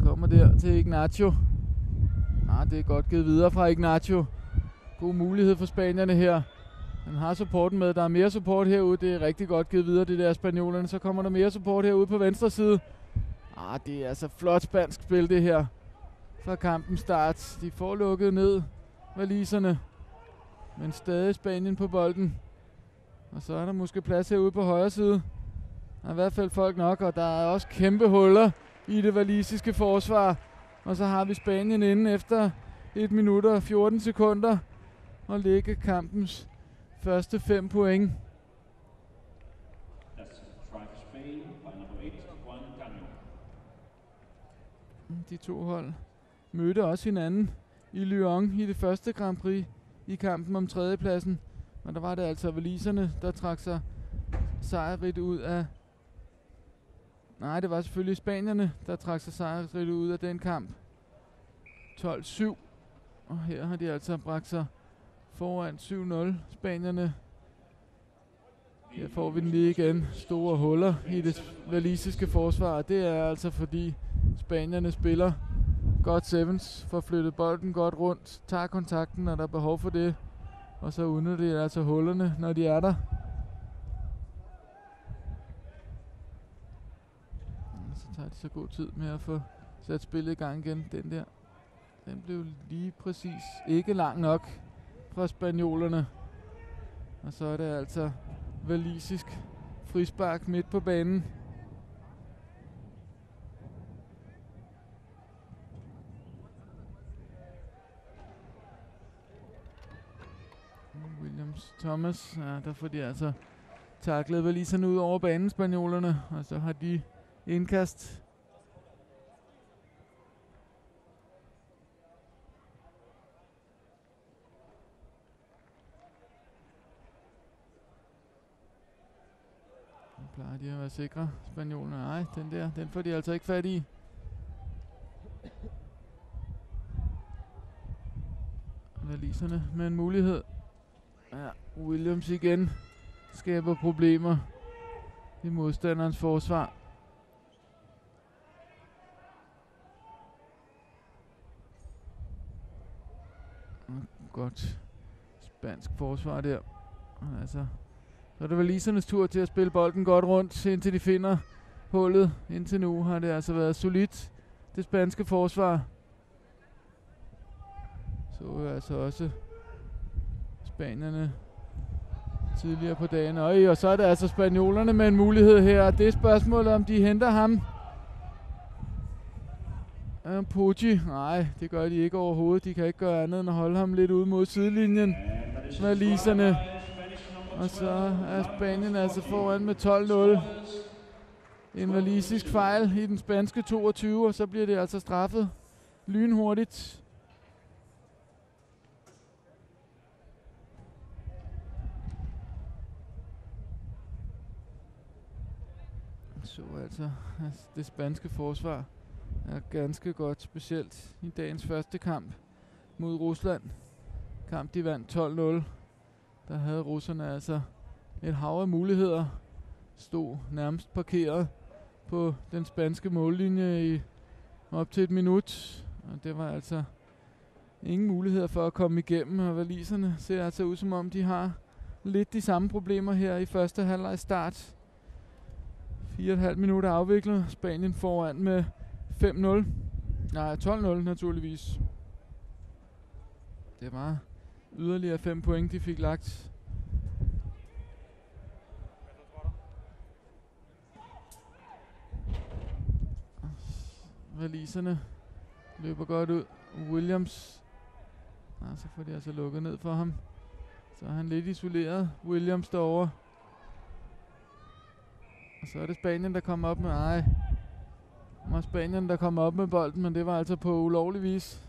kommer der til Ignacio. Det er godt givet videre fra Ignacio. God mulighed for spanierne her. Han har supporten med. Der er mere support herude. Det er rigtig godt givet videre, det der spanjolerne. Så kommer der mere support herude på venstre side. Det er altså flot spansk spil, det her. Fra kampens start. De får lukket ned waliserne. Men stadig Spanien på bolden. Og så er der måske plads herude på højre side. Der er i hvert fald folk nok, og der er også kæmpe huller i det walisiske forsvar. Og så har vi Spanien inde efter 1 minut og 14 sekunder og lægge kampens første 5 point. De to hold mødte også hinanden i Lyon i det første Grand Prix i kampen om tredjepladsen. Og der var det altså waliserne, der trak sig sejrigt ud af... Nej, det var selvfølgelig spanierne, der trak sig sejrigt ud af den kamp. 12-7. Og her har de altså bragt sig foran 7-0. Spanierne. Her får vi den lige igen. Store huller i det walisiske forsvar. Det er altså fordi spanierne spiller godt sevens, får flyttet bolden godt rundt, tager kontakten, når der er behov for det. Og så udnytter de altså hullerne, når de er der. Så tager de så god tid med at få sat spillet i gang igen. Den der, den blev lige præcis ikke lang nok fra spanjolerne. Og så er det altså walisisk frispark midt på banen. Williams Thomas, der får de altså taklet waliserne ud over banen, spanjolerne, og så har de indkast. Nu plejer de at være sikre, spanjolerne. Nej, den får de altså ikke fat i. Waliserne med en mulighed. Williams igen skaber problemer i modstanderens forsvar. Godt spansk forsvar der. Altså, så er det walisernes tur til at spille bolden godt rundt, indtil de finder hullet. Indtil nu har det altså været solidt, det spanske forsvar. Så altså også spanierne tidligere på dagen. Og så er det altså spanjolerne med en mulighed her. Det er spørgsmålet, om de henter ham. Poggi. Nej, det gør de ikke overhovedet. De kan ikke gøre andet end at holde ham lidt ude mod sidelinjen. Waliserne. Og så er Spanien altså foran med 12-0. En walisisk fejl i den spanske 22, og så bliver det altså straffet lynhurtigt. Så altså, det spanske forsvar er ganske godt, specielt i dagens første kamp mod Rusland. Kamp de vandt 12-0. Der havde russerne altså et hav af muligheder. Stod nærmest parkeret på den spanske mållinje i op til 1 minut. Og det var altså ingen muligheder for at komme igennem. Og waliserne ser altså ud som om de har lidt de samme problemer her i første halvleg start. 4,5 minutter afviklet. Spanien foran med 5-0. Nej, 12-0 naturligvis. Det var yderligere 5 point, de fik lagt. Waliserne løber godt ud. Williams. Så får de altså lukket ned for ham. Så er han lidt isoleret. Williams derovre. Og så er det Spanien, der kommer op med... Nej. Det var Spanien, der kommer op med bolden, men det var altså på ulovlig vis.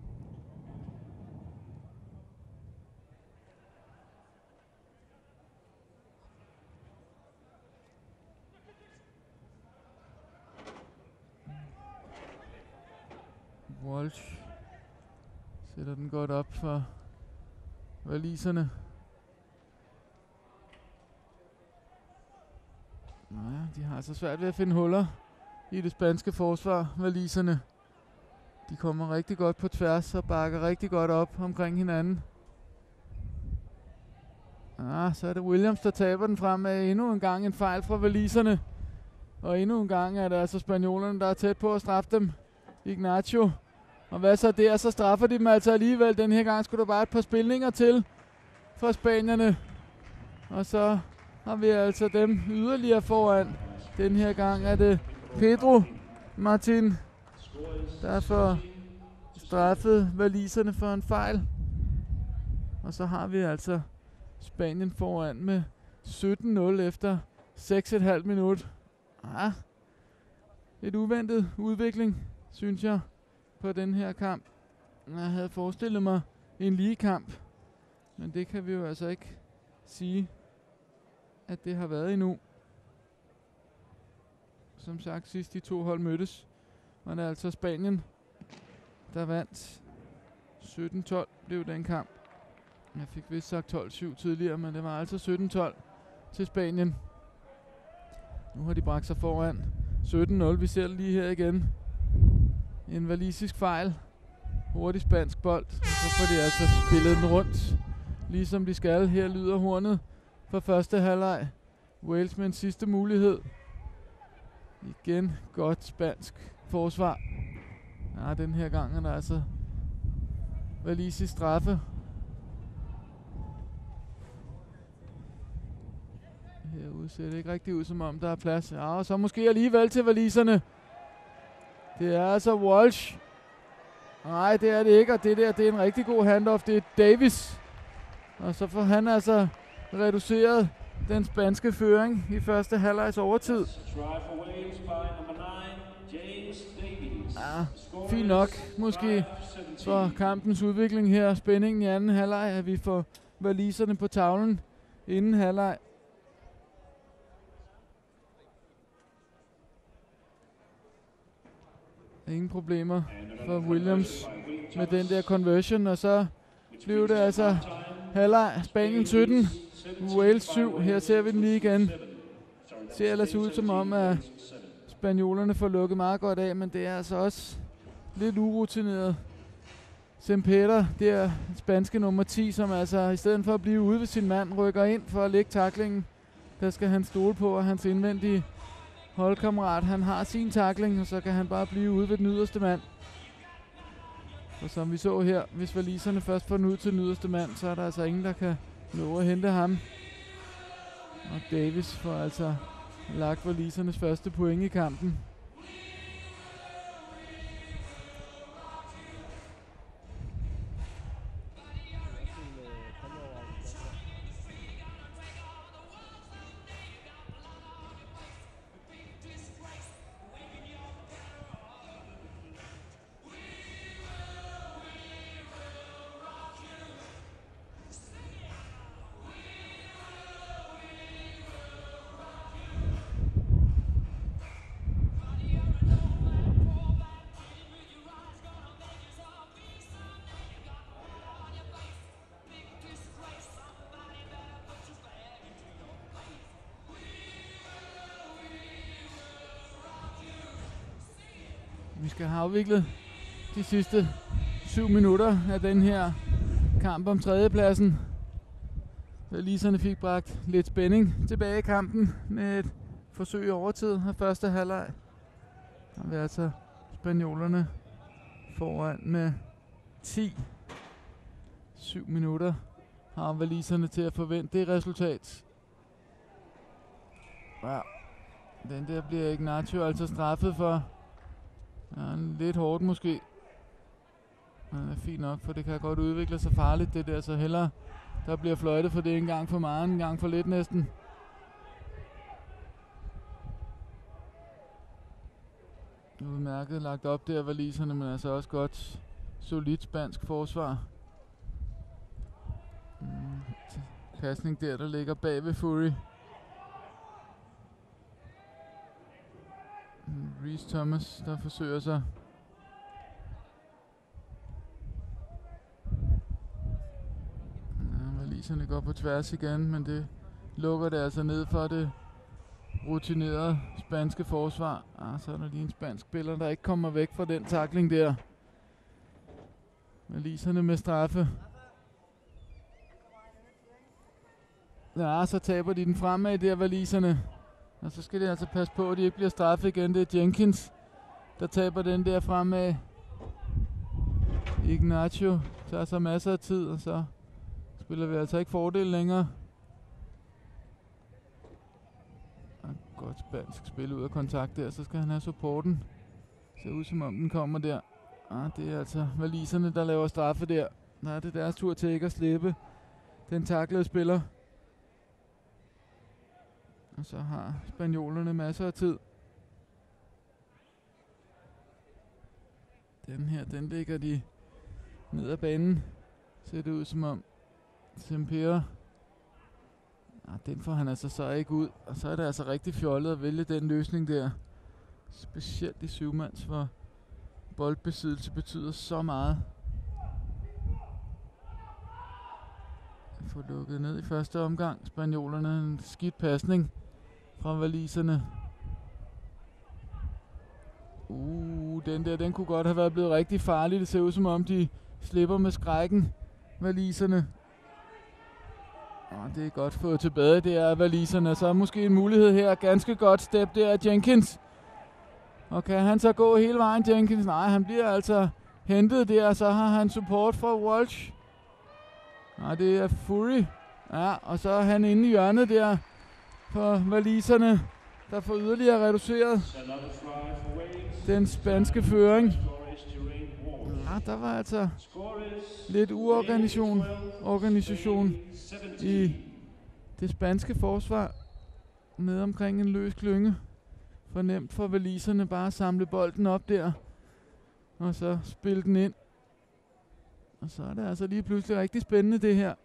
Walsh sætter den godt op for waliserne. Ja, de har så svært ved at finde huller i det spanske forsvar, waliserne. De kommer rigtig godt på tværs og bakker rigtig godt op omkring hinanden. Så er det Williams, der taber den frem med endnu en gang en fejl fra waliserne. Og endnu en gang er det altså spanjolerne, der er tæt på at straffe dem. Ignacio. Og hvad så der? Så straffer de dem altså alligevel. Den her gang skulle der bare et par spilninger til fra spanierne. Og så har vi altså dem yderligere foran. Den her gang er det Pedro Martin, der får straffet waliserne for en fejl. Og så har vi altså Spanien foran med 17-0 efter 6,5 minut. Et uventet udvikling, synes jeg, på den her kamp. Jeg havde forestillet mig en lige kamp, men det kan vi jo altså ikke sige, at det har været endnu. Som sagt, sidst de to hold mødtes, var det altså Spanien, der vandt. 17-12 blev den kamp. Jeg fik vist sagt 12-7 tidligere, men det var altså 17-12 til Spanien. Nu har de bragt sig foran 17-0. Vi ser det lige her igen. En walisisk fejl. Hurtig spansk bold. Og så får de altså spillet den rundt, ligesom de skal. Her lyder hornet for første halvleg. Wales med en sidste mulighed. Igen godt spansk forsvar. Den her gang er der altså walisisk straffe. Herude ser det ikke rigtig ud, som om der er plads. Og så måske alligevel til waliserne. Det er altså Walsh. Nej, det er det ikke, og det der, det er en rigtig god handoff. Det er Davis. Og så får han altså reduceret den spanske føring i første halvlejs overtid. Fint nok, måske for kampens udvikling her. Spændingen i anden halvleg, at vi får waliserne på tavlen inden halvleg. Ingen problemer for Williams med den der conversion, og så blev det altså halvleg. Spanien 17, Wales 7. Her ser vi den lige igen. Det ser ellers ud som om, at spanjolerne får lukket meget godt af, men det er altså også lidt urutineret. Sempeter, det er spanske nummer 10, som altså i stedet for at blive ude ved sin mand, rykker ind for at lægge taklingen. Der skal han stole på, at hans indvendige holdkammerat, han har sin tackling, og så kan han bare blive ude ved den yderste mand. Og som vi så her, hvis waliserne først får den ud til den yderste mand, så er der altså ingen, der kan nå at hente ham. Og Davis får altså lagt walisernes første point i kampen. Vi skal have afviklet de sidste 7 minutter af den her kamp om tredjepladsen. Waliserne fik bragt lidt spænding tilbage i kampen med et forsøg i overtid af første halvleg. Og vi er altså spanjolerne foran med 10. 7 minutter har waliserne til at forvente det resultat. Wow. Den der bliver Ignacio altså straffet for. Lidt hårdt måske. Det er fint nok, for det kan godt udvikle sig farligt det der, så hellere der bliver fløjtet for det en gang for meget, en gang for lidt næsten. Udmærket lagt op der waliserne, men altså også godt solidt spansk forsvar. Pasning der ligger bag ved Fury. Reece Thomas, der forsøger sig. Waliserne går på tværs igen, men det lukker det altså ned for det rutinerede spanske forsvar. Så er der lige en spansk spiller, der ikke kommer væk fra den tackling der. Waliserne med straffe. Ja, så taber de den fremad der, waliserne. Og så skal de altså passe på, at de ikke bliver straffet igen. Det er Jenkins, der taber den der fremad. Ignacio tager så masser af tid, og så spiller vi altså ikke fordel længere. Godt spansk spil ud af kontakt der, så skal han have supporten. Ser ud som om den kommer der. Det er altså waliserne, der laver straffe der. Der er det deres tur til ikke at slippe den taklede spiller. Og så har spanjolerne masser af tid. Den her, den ligger de ned ad banen. Ser det ud som om Sempere. Den får han altså så ikke ud. Og så er det altså rigtig fjollet at vælge den løsning der. Specielt i syvmands, hvor boldbesiddelse betyder så meget. Få lukket ned i første omgang. Spanjolerne en skidt pasning fra waliserne. Den der, den kunne godt have været blevet rigtig farlig. Det ser ud som om de slipper med skrækken, waliserne. Det er godt fået tilbage, det er waliserne. Så er måske en mulighed her. Ganske godt step der af Jenkins. Og kan han så gå hele vejen, Jenkins? Nej, han bliver altså hentet der. Så har han support fra Walsh. Det er Fury. Ja, og så er han inde i hjørnet der for waliserne, der får yderligere reduceret den spanske føring. Der var altså lidt organisation i det spanske forsvar. Nede omkring en løs klynge. For nemt for waliserne bare at samle bolden op der. Og så spille den ind. Og så er det altså lige pludselig rigtig spændende det her.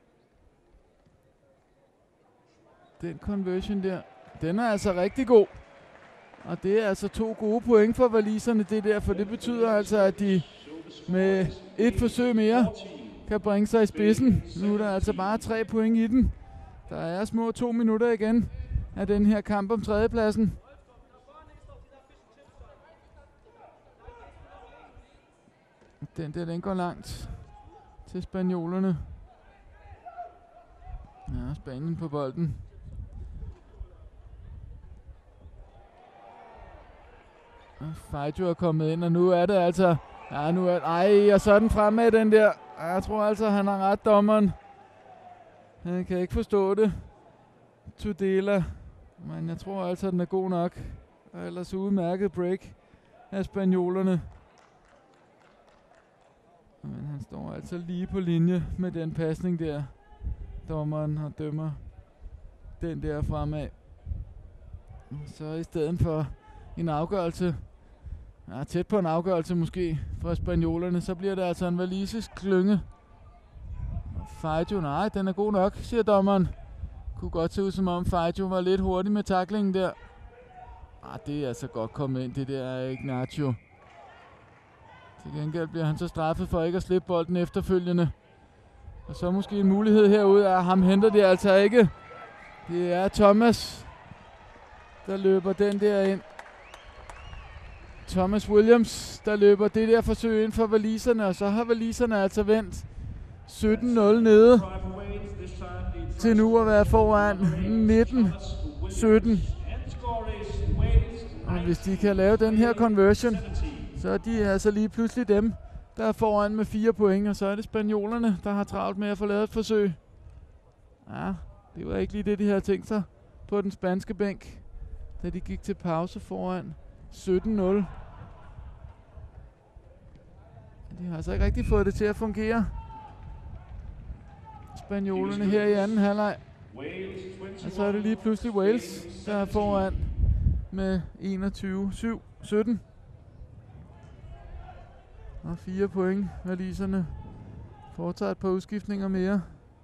Den conversion der, den er altså rigtig god. Og det er altså 2 gode point for waliserne det der, for det betyder altså, at de med et forsøg mere kan bringe sig i spidsen. Nu er der altså bare 3 point i den. Der er små 2 minutter igen af den her kamp om tredjepladsen. Den der, den går langt til spanjolerne. Ja, Spanien på bolden. Fajjo er kommet ind, og nu er det altså... og så er den fremad, den der. Jeg tror altså, han har ret, dommeren. Han kan ikke forstå det. Tudela. Men jeg tror altså, den er god nok. Og ellers udmærket break af spanjolerne. Men han står altså lige på linje med den pasning der. Dommeren og dømmer den der fremad. Så i stedet for en afgørelse, tæt på en afgørelse måske fra spanjolerne, så bliver det altså en walisisk klynge. Fajjo, nej, den er god nok, siger dommeren. Kunne godt se ud som om Fajjo var lidt hurtig med taklingen der. Det er altså godt kommet ind, det der er Ignacio. Til gengæld bliver han så straffet for ikke at slippe bolden efterfølgende. Og så måske en mulighed herude af ham henter det altså ikke. Det er Thomas, der løber den der ind. Thomas Williams, der løber det der forsøg ind for waliserne, og så har waliserne altså vendt 17-0 nede til nu at være foran 19-17. Og hvis de kan lave den her conversion, så er de altså lige pludselig dem, der er foran med 4 point, og så er det spanjolerne, der har travlt med at få lavet et forsøg. Det var ikke lige det, de havde tænkt sig på den spanske bænk, da de gik til pause foran 17-0. De har altså ikke rigtig fået det til at fungere, spanjolerne her i anden halvleg. Og så er det lige pludselig Wales, der er foran med 21-17. Og 4 point. Waliserne foretager et par udskiftninger mere.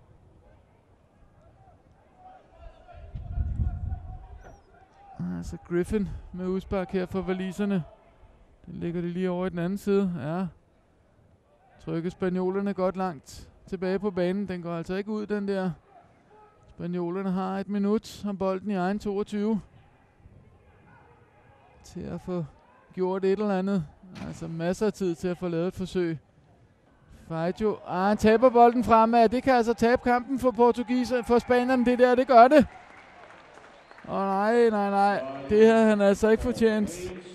Altså Griffin med udspark her for waliserne. Den ligger de lige over i den anden side. Ja. Trykker spanjolerne godt langt tilbage på banen. Den går altså ikke ud, den der. Spanjolerne har 1 minut om bolden i egen 22. Til at få gjort et eller andet. Altså masser af tid til at få lavet et forsøg Fajjo, han taber bolden fremad. Det kan altså tabe kampen for for spanierne. Det der, det gør det. Og nej. Det havde han altså ikke fortjent.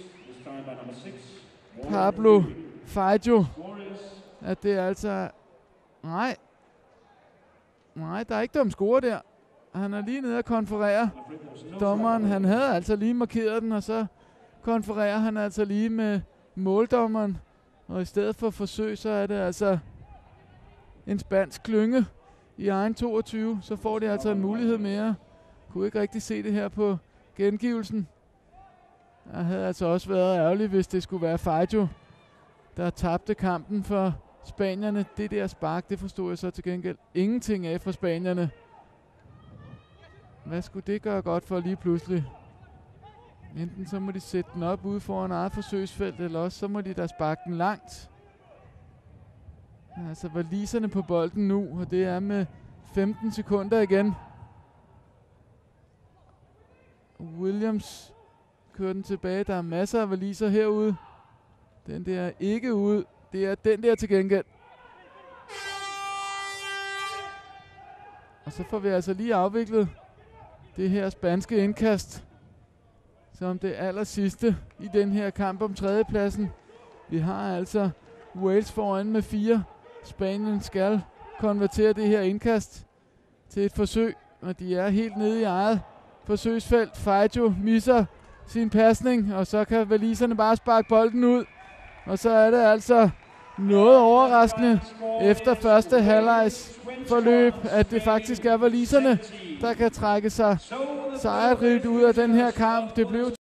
Pablo Fajjo. At det er altså... Nej, der er ikke dum score der. Han er lige nede og konfererer. Dommeren, han havde altså lige markeret den, og så konfererer han altså lige med måldommeren. Og i stedet for forsøg, så er det altså en spansk klynge i egen 22. Så får de altså en mulighed mere. Kunne ikke rigtig se det her på gengivelsen. Det havde altså også været ærgerligt, hvis det skulle være Fajjo, der tabte kampen for spanierne. Det der spark, det forstod jeg så til gengæld ingenting af for spanierne. Hvad skulle det gøre godt for lige pludselig? Enten så må de sætte den op ude foran eget forsøgsfelt, eller også så må de da sparke den langt. Altså waliserne på bolden nu, og det er med 15 sekunder igen. Williams kører den tilbage. Der er masser af waliser herude. Den der er ikke ude. Det er den der til gengæld. Og så får vi altså lige afviklet det her spanske indkast som det aller sidste i den her kamp om tredjepladsen. Vi har altså Wales foran med 4. Spanien skal konvertere det her indkast til et forsøg, og de er helt nede i eget forsøgsfelt. Fajjo misser sin pasning, og så kan waliserne bare sparke bolden ud. Og så er det altså noget overraskende efter første halvlejs forløb, at det faktisk er waliserne, der kan trække sig sejrrigt ud af den her kamp. Det blev